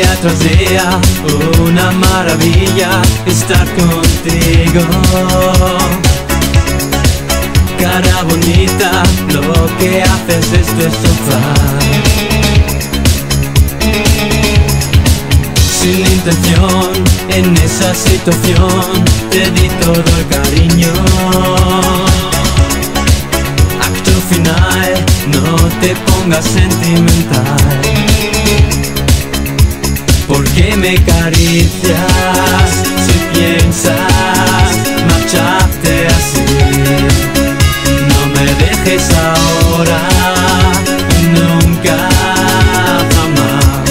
Día tras día, una maravilla estar contigo. Cara bonita, lo que haces es destrozar. Sin intención, en esa situación te di todo el cariño. Acto final, no te pongas sentimental. ¿Por qué me acaricias si piensas marcharte así? No me dejes ahora, nunca jamás.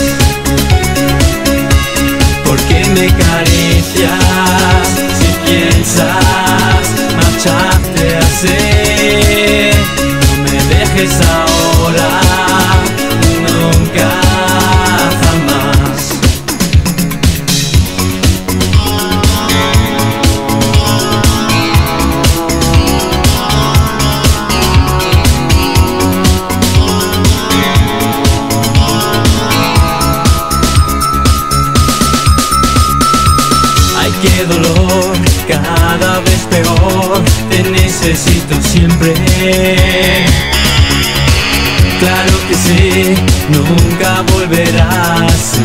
¿Por qué me acaricias si piensas marcharte así? No me dejes ahora, nunca jamás. Ay, qué dolor, cada vez peor, te necesito siempre. Claro que sí, nunca volverá así.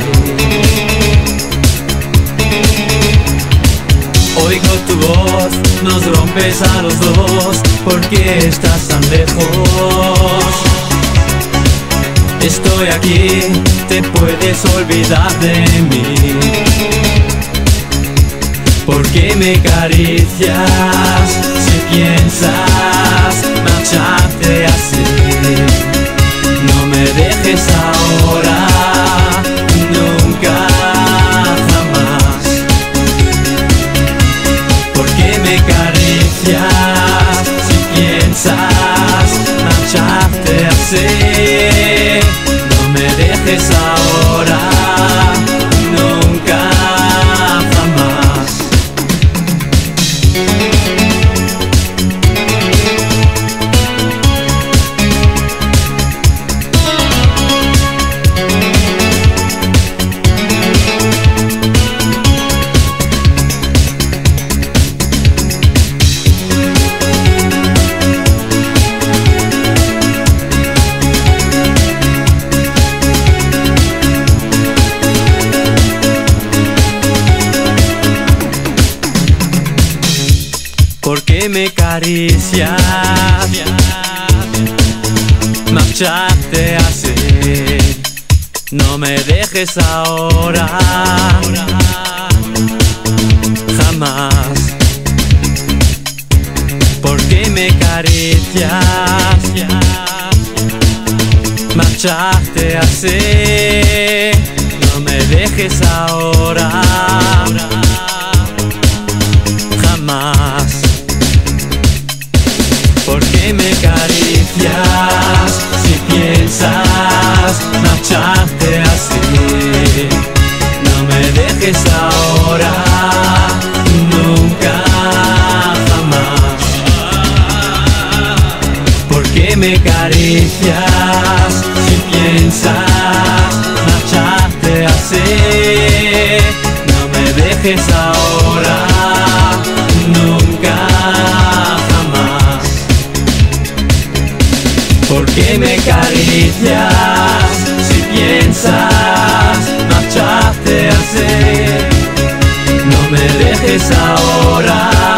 Oigo tu voz, nos rompes a los dos, ¿por qué estás tan lejos? Estoy aquí, te puedes olvidar de mí. ¿Por qué me acaricias si piensas marcharte así? No me dejes ahora, nunca jamás. ¿Por qué me acaricias si piensas marcharte así? No me dejes ahora, nunca jamás. ¿Por qué me acaricias marcharte así? No me dejes ahora, jamás. ¿Por qué me acaricias marcharte así? No me dejes ahora, jamás. ¿Por qué me acaricias si piensas marcharte así? No me dejes ahora, nunca jamás. ¿Por qué me acaricias si piensas marcharte así? No me dejes ahora, nunca jamás. ¿Por qué me acaricias si piensas marcharte así? No me dejes ahora.